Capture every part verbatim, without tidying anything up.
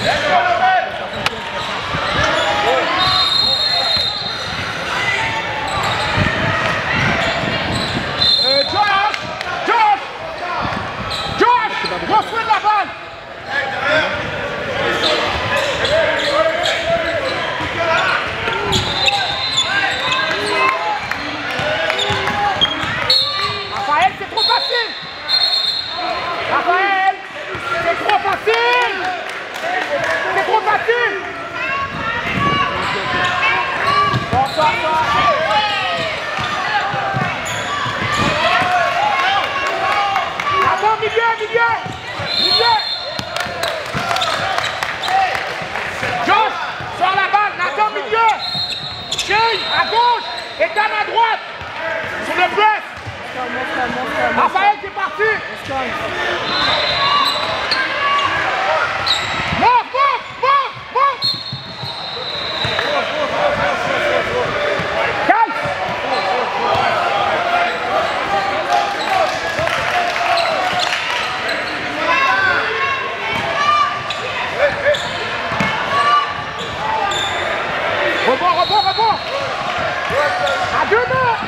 Raphaël, c'est parti. Monte, monte, monte, monte. Calme. Rebond, rebond, rebond. À deux mains.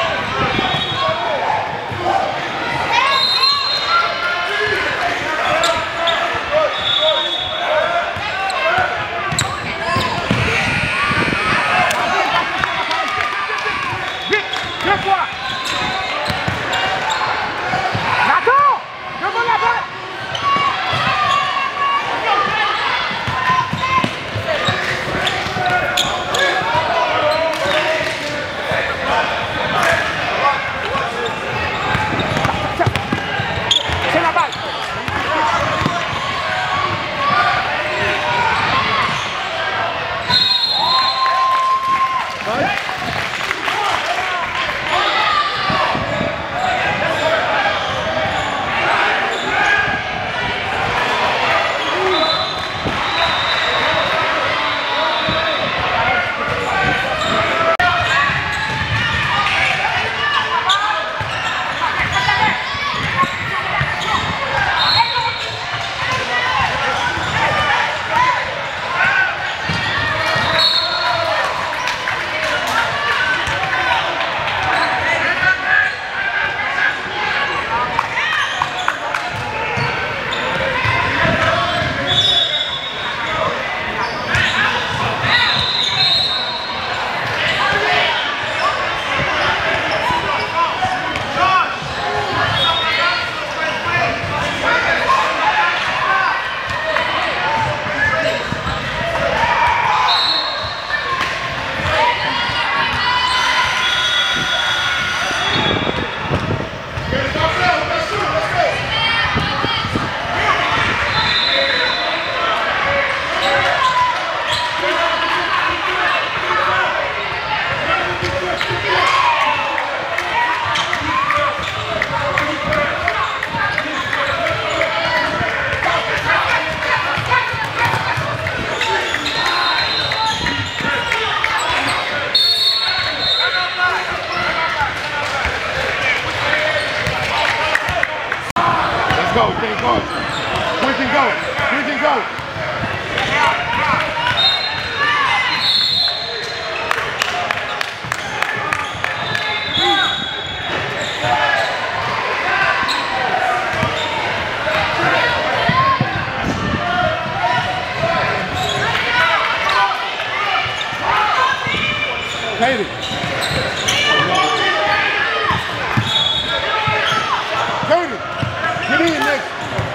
Go, can't go. We can go. We can go. Katie. Katie, get in next.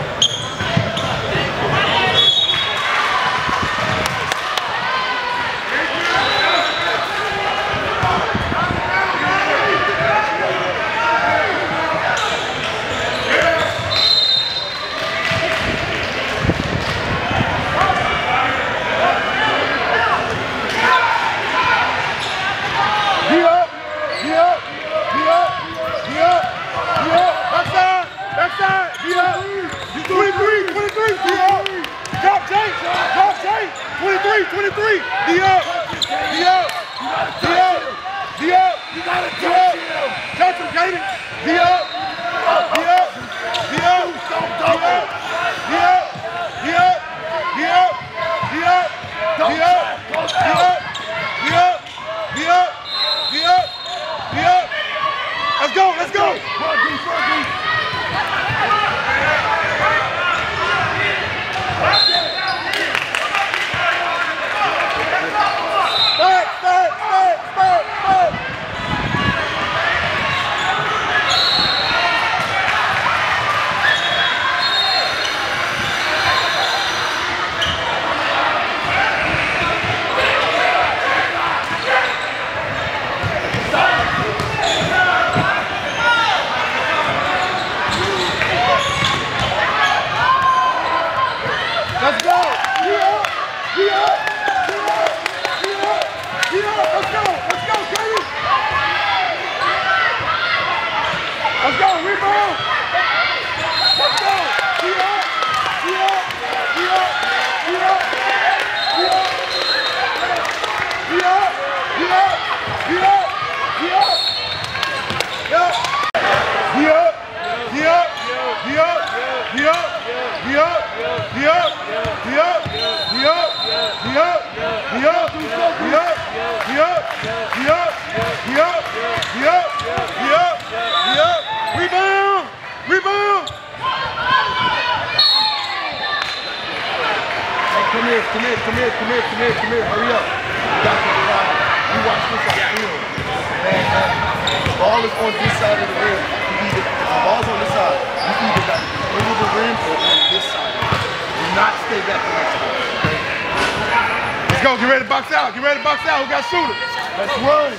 twenty-three, twenty-three, D up, D up, D up, D up, you gotta touch him. Touch him, Katie. D up, D up, D up, D up, D up, D up, D up. Let's go, let's go. Back, back, back, back, back. Let's go! Get up! Get up! Get up! Get up! Get up! Let's go! Let's go, Katie! Let's go! Rebound! Let's go! Get up! Get up! Get up! Get up! Get up! Get up! Get up! Get up! Get up! Yeah! Get up! Get up! Get up! Get up! Get up! Get up! Get up! Get up! Get up! Get up! Get up! Get up! Get up! Get up! Get up! Get up! Get up! Get up! Rebound! Rebound! Hey, come here, come here, come here, come here, come here, come here. Hurry up. You watch this on the field. Man, man. The ball is on this side of the rim. You either, the ball's on this side. You either got over the rim or on this side. Do not stay back the next time. Let's go. Get ready to box out. Get ready to box out. We got shooters. Let's run.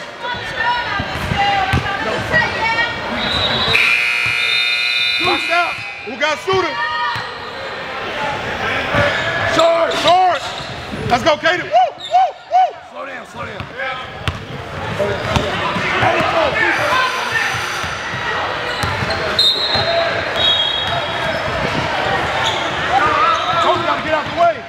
Box out. We got shooters. Short. Short. Let's go, Katie. Woo, woo, woo. Slow down, slow down. Slow down, slow down. Hey, go. Coach got to get out the way.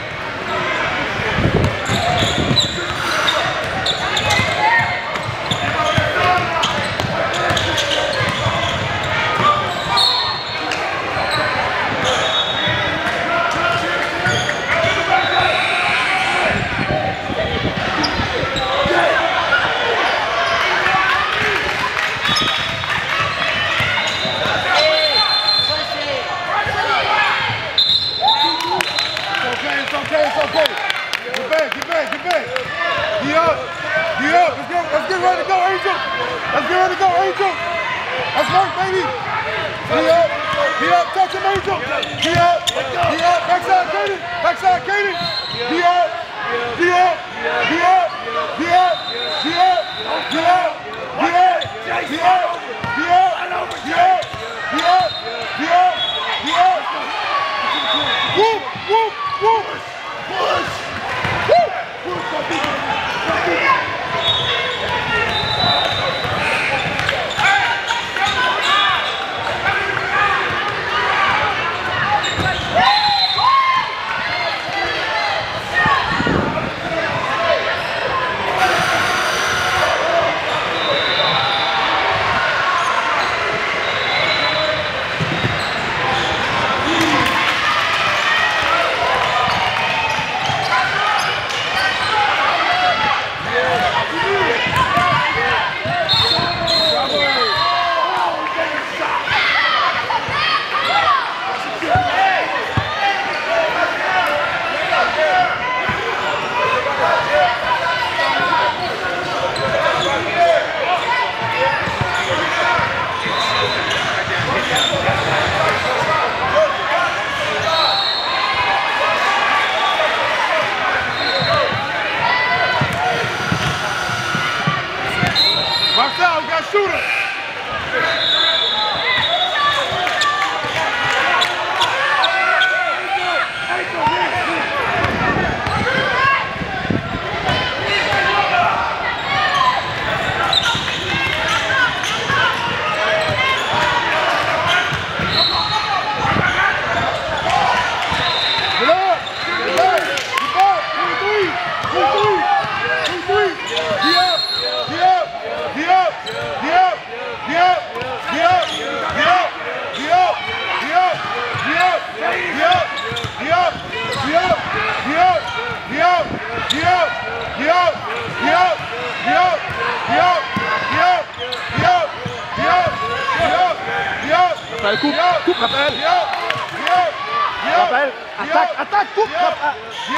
Let's work, baby. He up. He up. Touch him, Angel. He up. He up. Backside, Katie. Backside, Katie. He up. He up. He up. He up. He up. He up. He up. He up. He up. He up. He up. He up. He up. Whoop, whoop, whoop. Push. Whoop. Raphaël, coupe, coupe, Raphaël. Raphaël, attaque, attaque, coupe, Raphaël.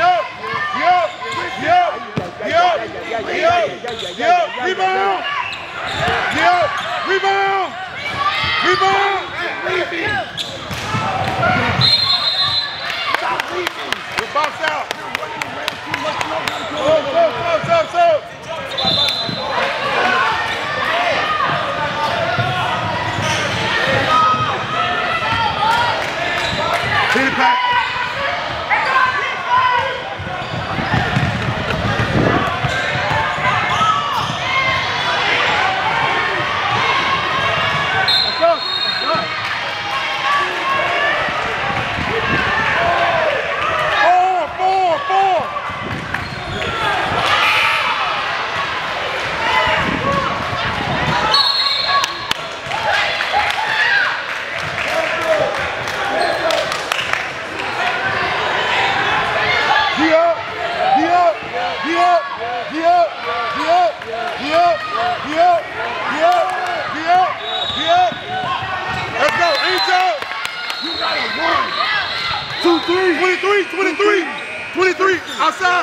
Rebound! Rebound! Rebound! Box out. Go, go, go, go, go. Hit it, Pat. twenty-three, twenty-three, twenty-three, outside.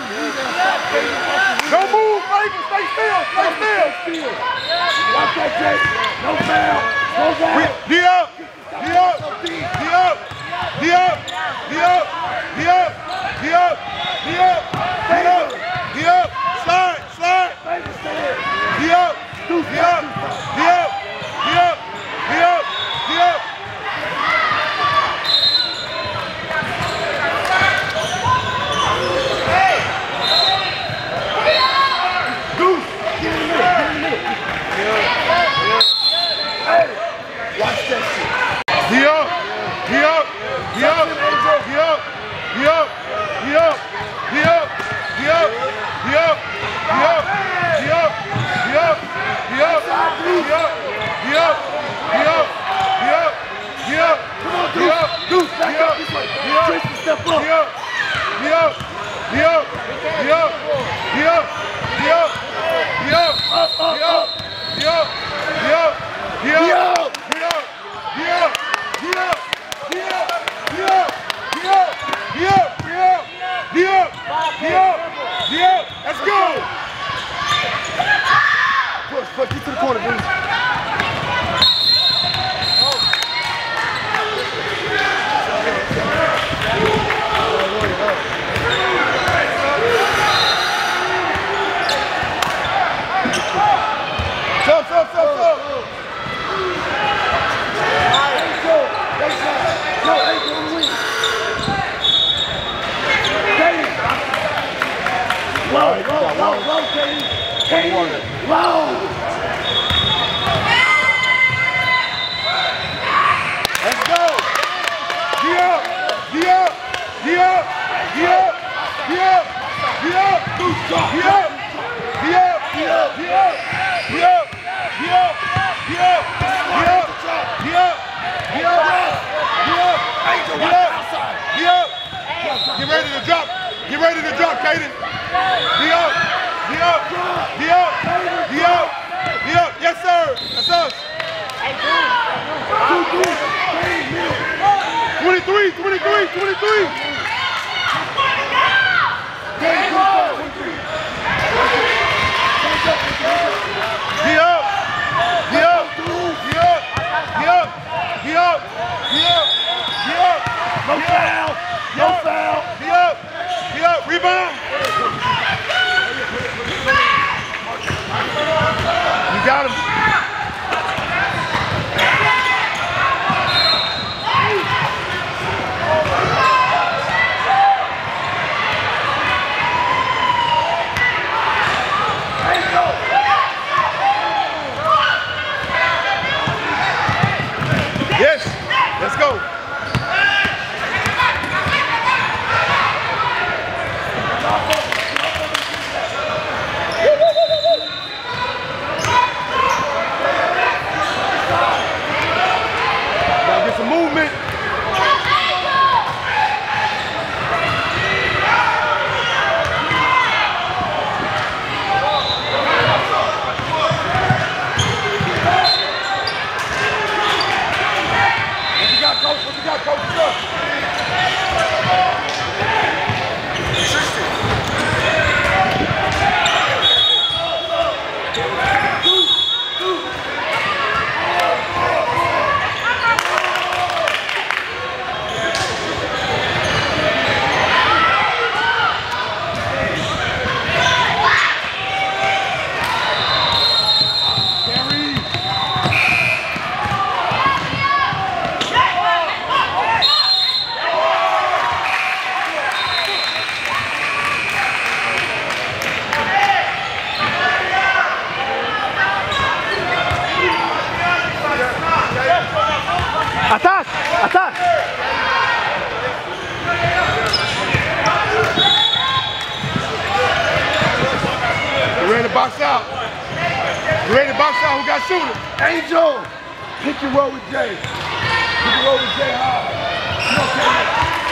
Don't move, Michael. Stay still, stay still. Watch that, Jake. No foul. No foul. D up, D up, D up, D up, D up, D up, D up, D up, D up, D up, slide, slide. D up, D up, D up, D up, D up, D up. Watch that shit. D up, D up, D up, D up, D up, D up, D up, D up, D up, D up, D up, D up, D up, D up, D up, D up, D up, D up, come on, Deuce, Deuce, back up this way. Tristan, step up. D up, D up, D up, D up, D up, D up, D up, Up, up, D up, up. D up, D up, D up, D up. Yeah, yeah, yeah, yeah, yeah, yeah, yeah, yeah, yeah, yeah, let's go! Push, push, get to the corner, dude. Jump, jump, jump, jump! Low, low, low, low, Katie. Katie, low. Let's go! D up! D up! D up! D up! D up! D up! D up! D up! D up! D up! D up! D up! D up! D up! D up! D up! D up! D up! D up! Get ready to drop! Get ready to drop, Kaden! D up! D up! D up! D up! D up! Yes, sir! That's us! twenty-three! twenty-three! twenty-three! D up! D up! D up! D up! D up! D up! D up! No foul. No foul. D up! D up! Rebound! You got him. Yes, let's go. Stop up. box out. You ready to box out? Who got shooter? Angel, pick and roll with Jay. Pick and roll with Jay hard. You okay?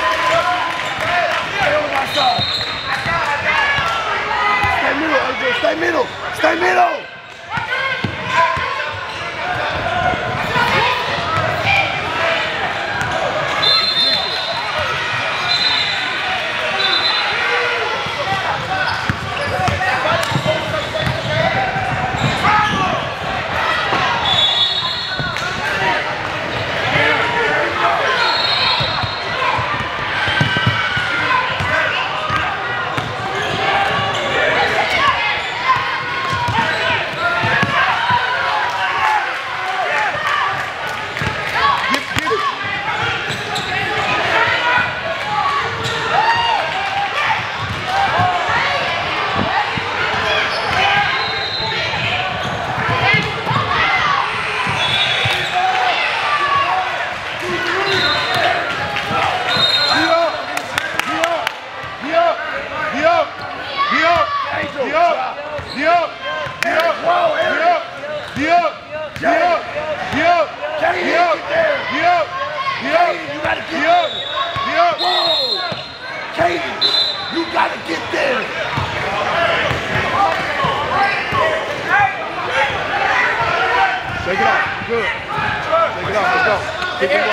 Stay on my side. Stay middle, Angel. Stay middle. Stay middle. Take it off. Good. Take it off. Let's go. Take it off.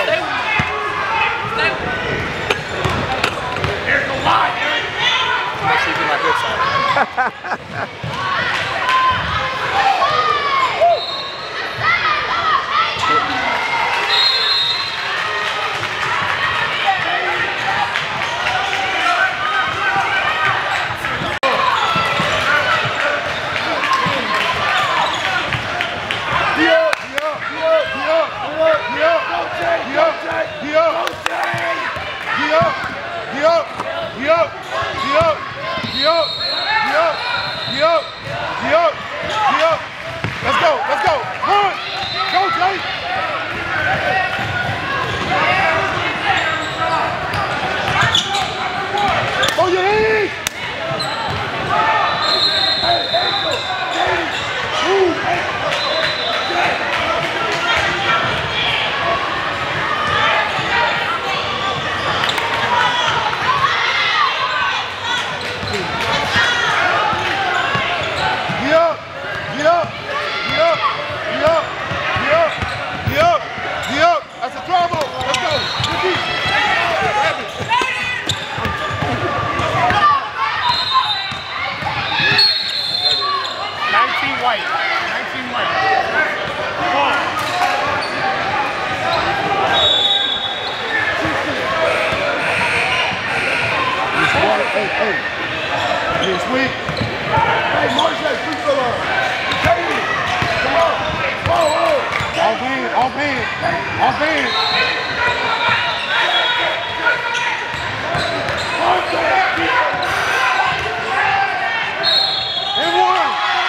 Here's the line, Eric. Make sure you get my good side. Let's go, let's go. Run. Go, Jay. Oh, your head. Hey, Angel. Hey. Move. Hey. That's a trouble. Let's go. nineteen white. nineteen white. Come on. Hey, hey. Hey, sweet. Hey, Marshall, free throw line. Katie, come on. Whoa, whoa. Off hand, off hand, off hand. And one.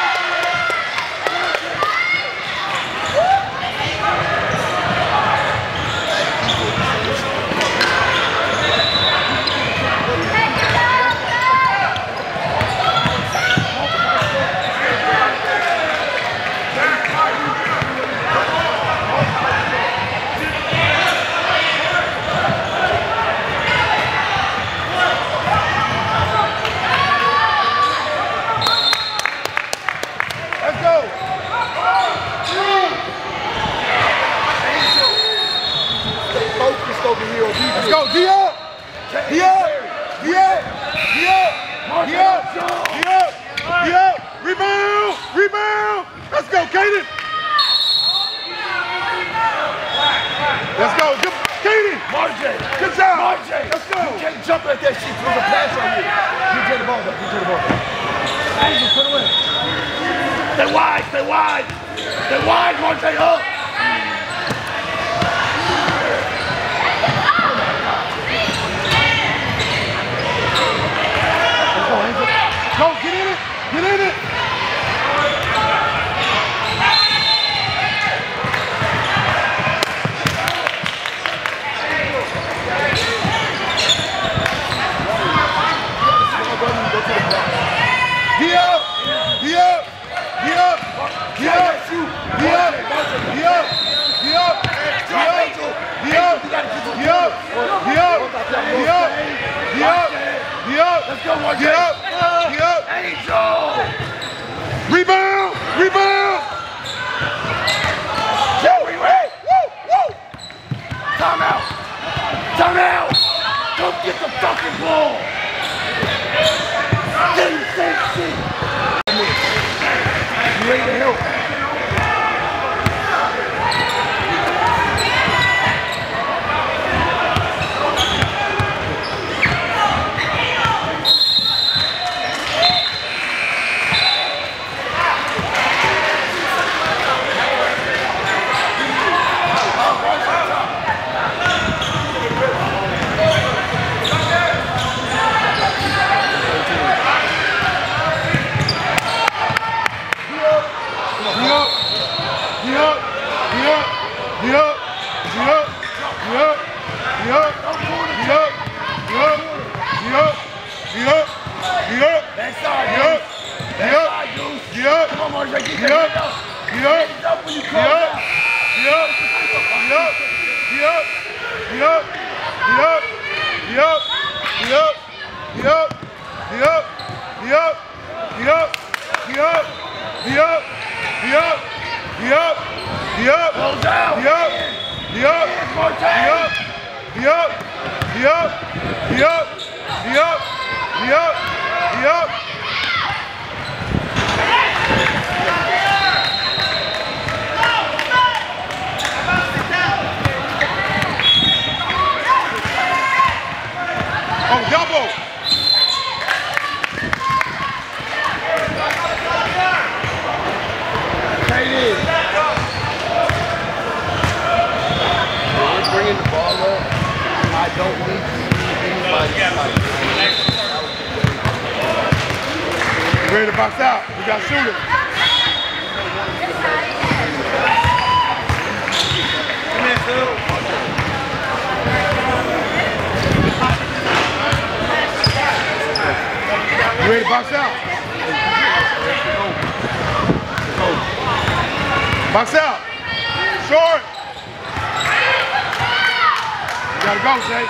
Let's go, D up! D up! D up! D up! D up! D up! D up! Rebound! Rebound! Let's go, Kaden! Let's go, good, Kaden! Marjay! Good job! Marjay! Let's go! You can't jump at that shit. There's a pass on you. You get the ball back. You get the ball back. Angel, put away. Stay wide. Stay wide. Stay wide, Marjay. Up. Go, get in it! Get in it! D up! D up! Let's go, Mark. Get up. Get up. Angel. Rebound. Rebound. Jerry, wait. Woo, woo. Time out. Time out. Go get the fucking ball. Get him the same shit. You ready to help? Ready to box out. We got shooters. Come in, Phil. You ready to box out? Box out. Short. You gotta go, Jake.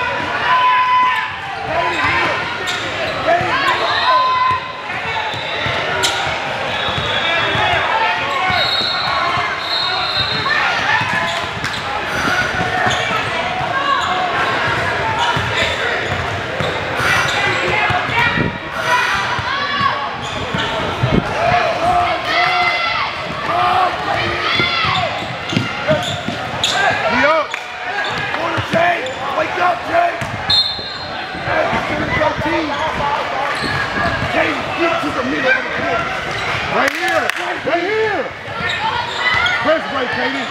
Right here! Right here! Press break, Katie.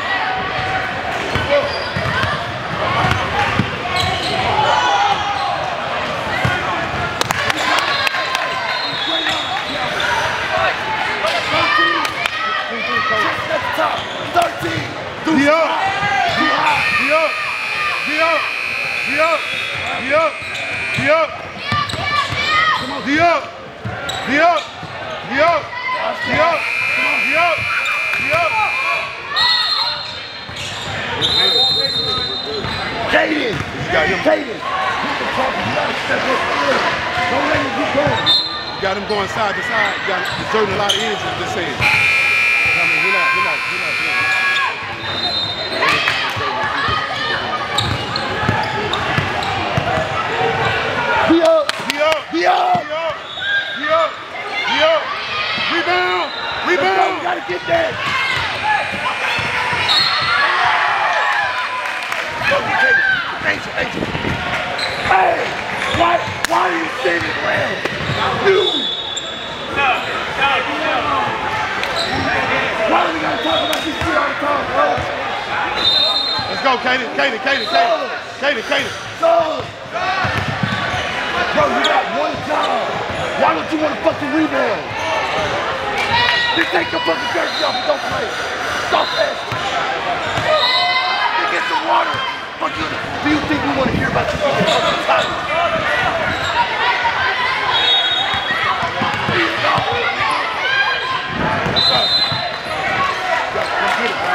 thirteen! D up! D up! D up! D up! D up! D up! D up! Come on, D up! D up! D up! D up! D up! D up! Kaden! Kaden! Don't let him keep going. You got him going side to side. You got him exerting a lot of energy at this end. I mean, we're not, we're not, we're not, we're not. Be up! Be up! Be up! Be up! Be up! Be up! Rebound! Rebound! We gotta get that! Angel, Angel. Hey! Why, why are you standing around? You! No, no, no. Why do we gotta talk about this shit all the time, bro? Let's go, Kaden, Kaden, Kaden, Kaden. Kaden, Kaden. Son! Bro, you got one job. Why don't you want to fucking rebound? Just take your fucking jersey off and don't play. Stop that. Then get some water. Fuck you. Do you think we want to hear about your fucking fucking title? That's up. Let's get it, man.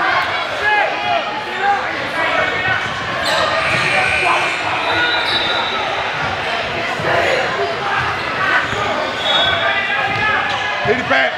Hit it back.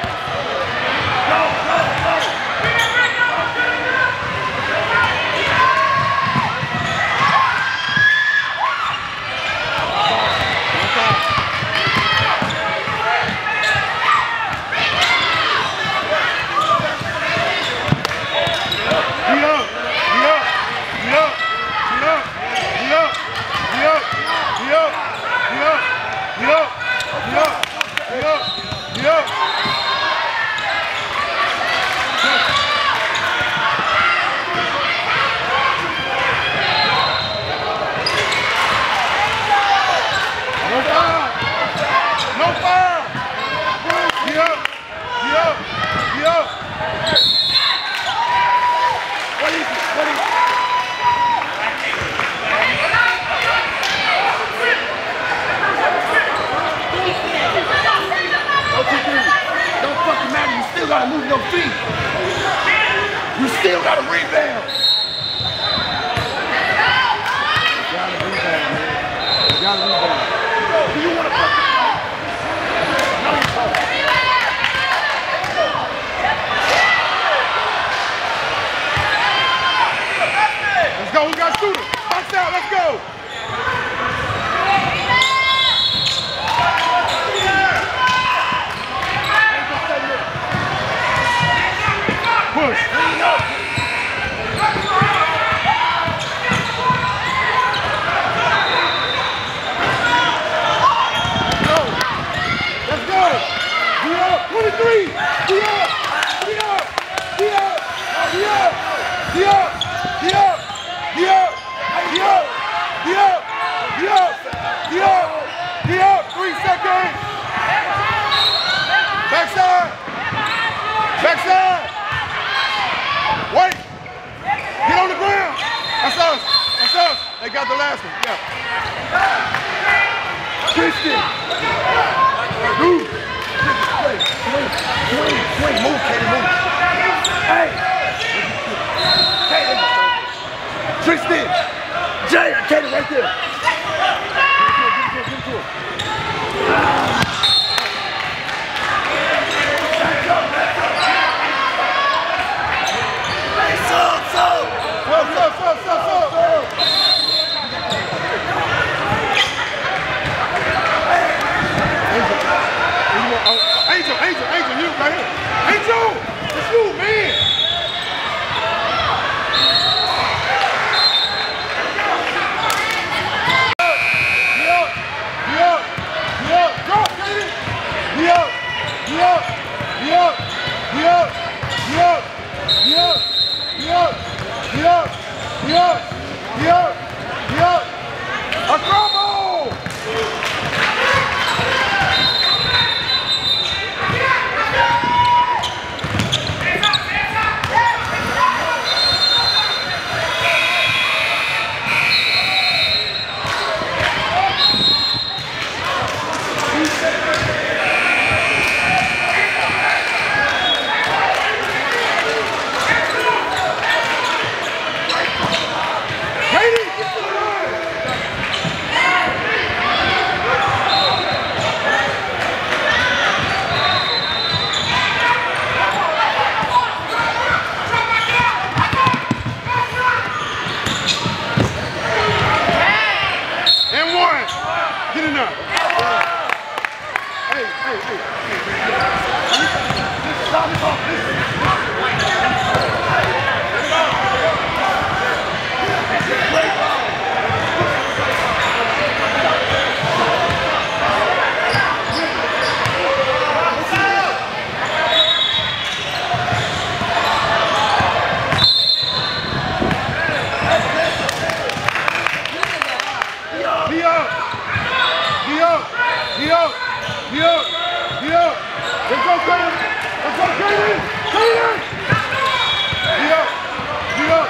Move your feet. You still got to rebound. You got to rebound, man. You got to rebound. Do you want to fucking fight? No, you don't. Let's go. We got shooters. Box out. Let's go. Push. Clean up. Let's go. Be up. twenty-three. Be up. Be up. Be up. Be up. Be up. Be up. Be up. Be up. Be up. Be up. Be up. Be up. Three seconds. Backside. Backside. Wait! Get on the ground! That's us! That's us! They got the last one, yeah. Tristan! Move! Wait, wait, wait, wait, move, Katie, move! Hey! Katie! Tristan! Jay, Katie, right there! Give it to him, give it to him, give it to him. What's up, what's up, what's up? Angel, Angel, Angel, you right here. Angel, it's you, man. Be up, be up, be up, drop, Katie. Be up, be up, be up, be up, be up, be up, be up. Be up! Be up! Be up! Be up! A combo! Get in there. Hey, hey, hey, hey. Stop it off. Listen. Be up! Be up! Be up! Be up! Be up! Let's go, Kaden! Let's go, Kaden! Kaden! Be up! Be up!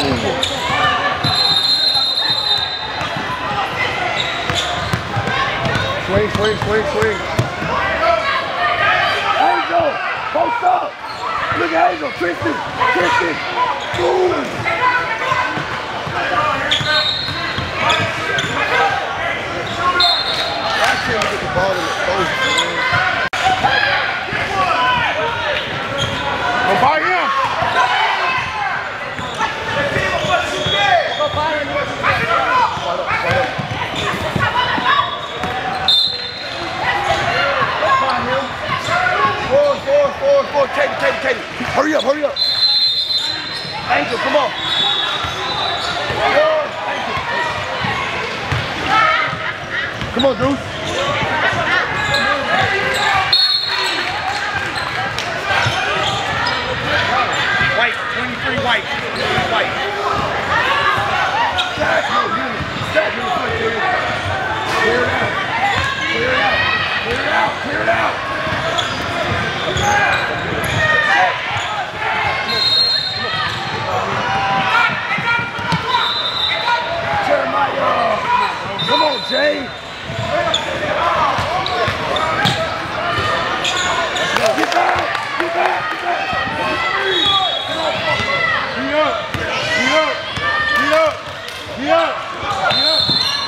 Swing, swing, swing, swing. Angel, post up. Look at Angel, Tristan, Tristan. Boom. I can't get the ball in the post, man. Go by him. Forward, forward, forward, forward. Katie, Katie, Katie. Hurry up, hurry up. Angel, come on. Forward. Come on, Deuce. White, twenty-three white. White. Stack, no, unit. Stack in the front, clear it out. Clear it out. Clear it out. Clear it out. Clear it out. Jeremiah. Come on, Jay. Get back. Get back. Get back. Get up. Get up. Get up. Get up. Get up.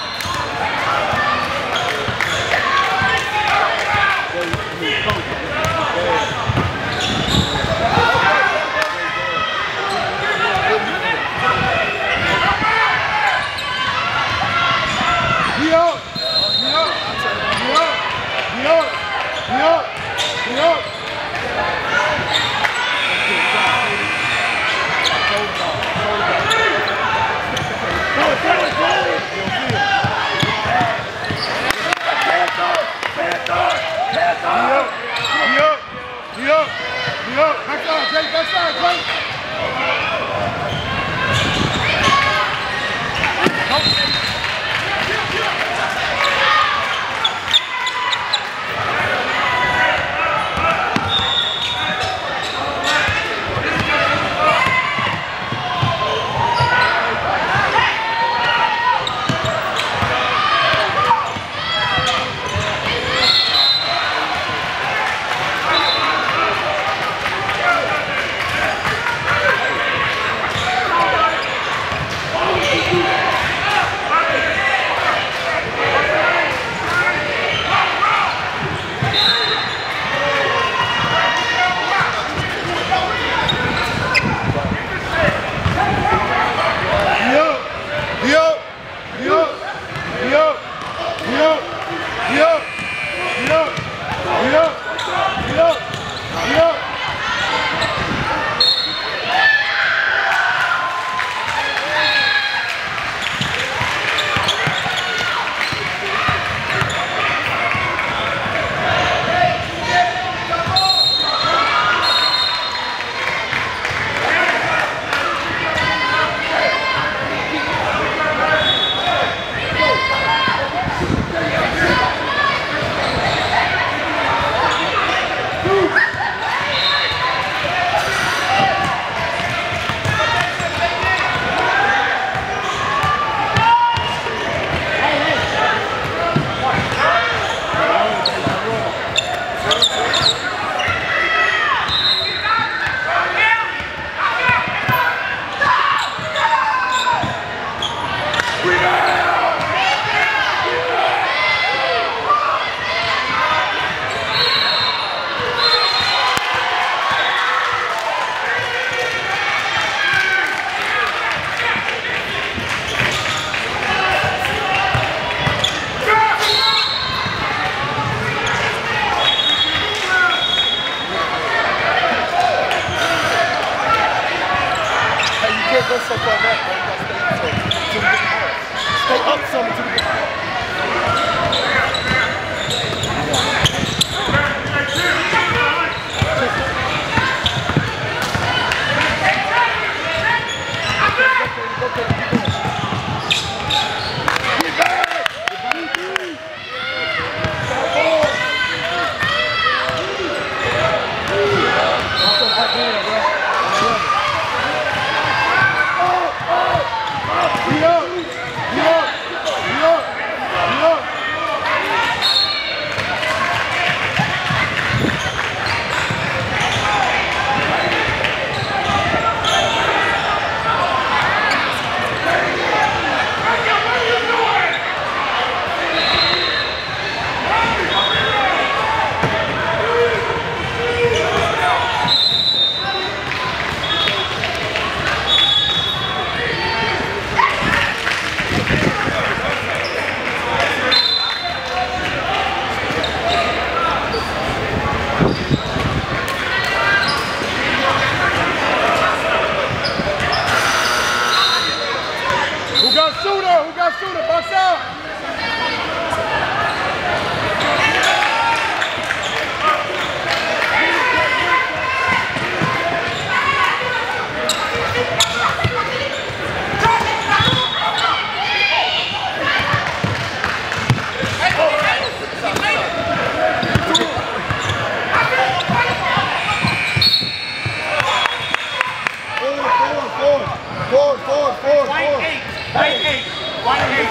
Go so far back, bro. You gotta stay up some to the ball. Stay up some to the ball. shooter, box out. Forward, forward, forward, White forward. eight. White eight. White eight.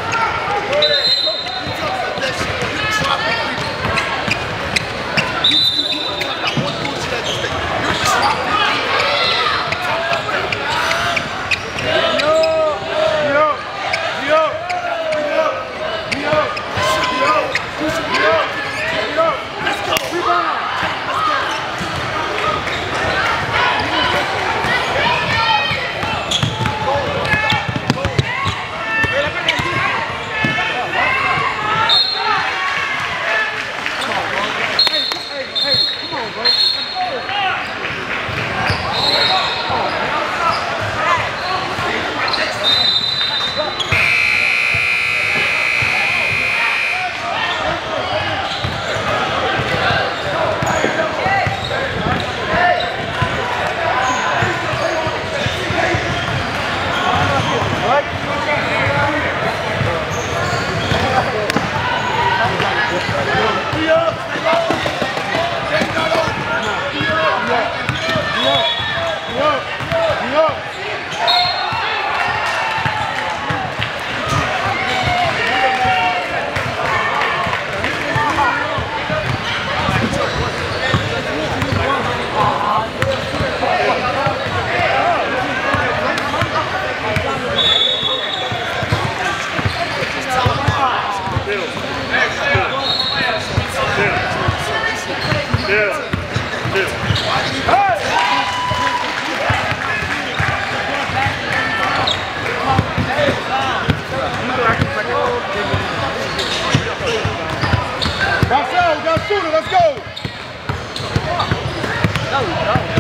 You Marcel, we got a shooter, let's go! No, no.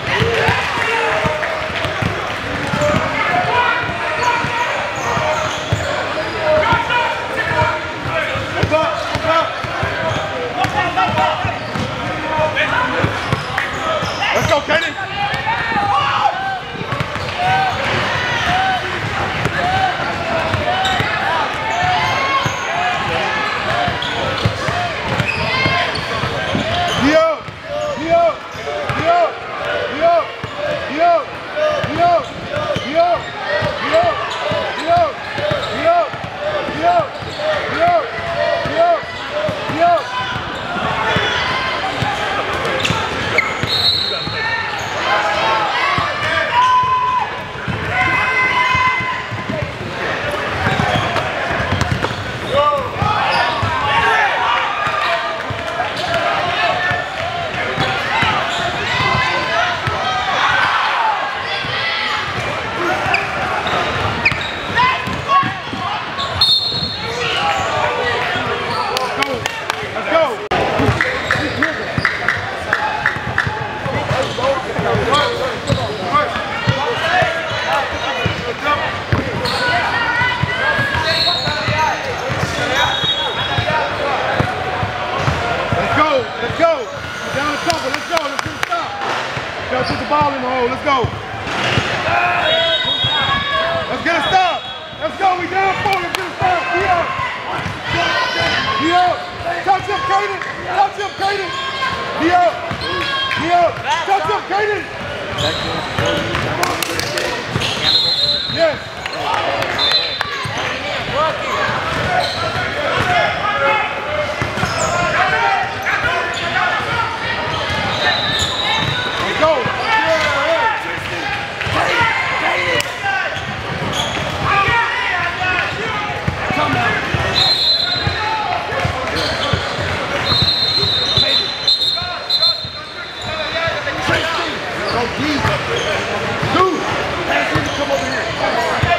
Let's go, Kaden! Put the ball in the hole. Let's go. Let's get a stop. Let's go. We down four. Let's get a stop. Be up. Be up. Touch him, Kaden. Touch him, Kaden. Be up. Be up. Touch him, Kaden. Yes. Dude, pass him to come over here.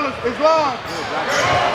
It's live.